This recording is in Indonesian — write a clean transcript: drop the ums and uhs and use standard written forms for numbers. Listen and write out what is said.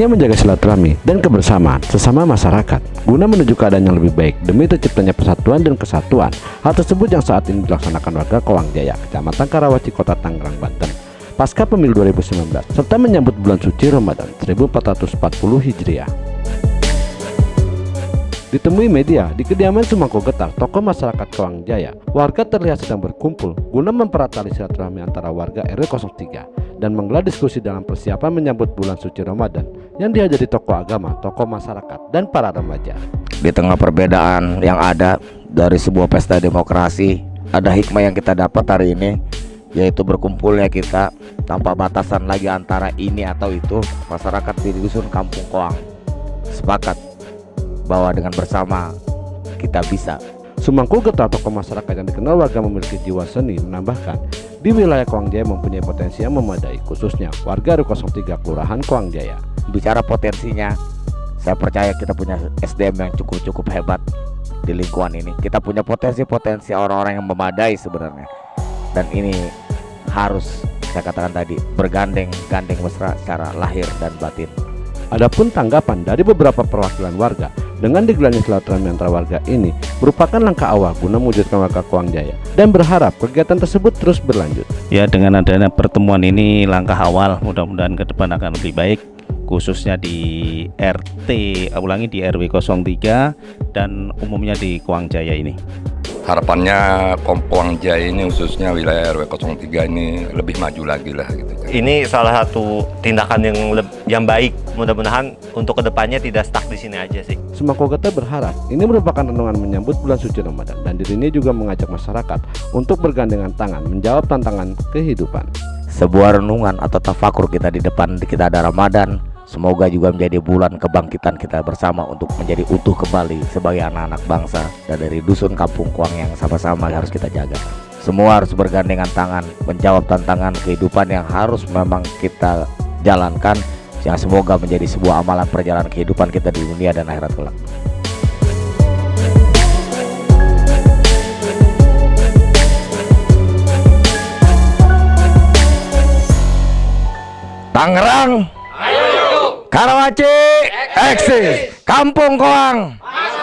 Upaya menjaga silaturahmi dan kebersamaan sesama masyarakat guna menuju keadaan yang lebih baik demi terciptanya persatuan dan kesatuan. Hal tersebut yang saat ini dilaksanakan warga Kowang Jaya, Kecamatan Karawaci, Kota Tangerang, Banten, pasca pemilu 2019 serta menyambut bulan suci Ramadan 1440 Hijriah. Ditemui media di kediaman Sumangko Getar, tokoh masyarakat Kowang Jaya, warga terlihat sedang berkumpul guna mempererat tali silaturahmi antara warga RW 03 dan menggelar diskusi dalam persiapan menyambut bulan suci Ramadan yang dihadiri tokoh agama, tokoh masyarakat, dan para remaja. Di tengah perbedaan yang ada dari sebuah pesta demokrasi, ada hikmah yang kita dapat hari ini, yaitu berkumpulnya kita tanpa batasan lagi antara ini atau itu. Masyarakat di dusun Kampung Kowang sepakat bahwa dengan bersama kita bisa. Sumangko Getar, tokoh masyarakat yang dikenal warga memiliki jiwa seni, menambahkan di wilayah Kowang Jaya mempunyai potensi yang memadai, khususnya warga RW 03 Kelurahan Kowang Jaya. Bicara potensinya, saya percaya kita punya SDM yang cukup hebat di lingkungan ini. Kita punya potensi orang-orang yang memadai sebenarnya, dan ini harus saya katakan tadi bergandeng mesra secara lahir dan batin. Adapun tanggapan dari beberapa perwakilan warga dengan digelarnya silaturahmi antara warga ini merupakan langkah awal guna mewujudkan warga Kowang Jaya dan berharap kegiatan tersebut terus berlanjut. Ya, dengan adanya pertemuan ini langkah awal, mudah-mudahan ke depan akan lebih baik, khususnya di di RW 03 dan umumnya di Kowang Jaya ini. Harapannya Kowang Jaya ini, khususnya wilayah RW 03 ini lebih maju lagi lah gitu. Ini salah satu tindakan yang baik. Mudah-mudahan untuk kedepannya tidak stuck di sini aja sih. Sumangko Getar berharap ini merupakan renungan menyambut bulan suci Ramadan dan dirinya juga mengajak masyarakat untuk bergandengan tangan menjawab tantangan kehidupan. Sebuah renungan atau tafakur kita di depan kita ada Ramadan. Semoga juga menjadi bulan kebangkitan kita bersama untuk menjadi utuh kembali sebagai anak-anak bangsa dan dari dusun Kampung Kowang yang sama-sama harus kita jaga. Semua harus bergandengan tangan menjawab tantangan kehidupan yang harus memang kita jalankan, yang semoga menjadi sebuah amalan perjalanan kehidupan kita di dunia dan akhirat kelak. Tangerang, Karawaci, eksis, Kampung Kowang.